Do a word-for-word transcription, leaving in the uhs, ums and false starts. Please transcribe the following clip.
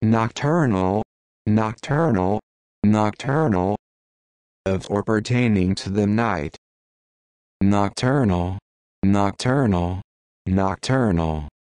nocturnal, nocturnal, nocturnal, of or pertaining to the night. Nocturnal, nocturnal, nocturnal.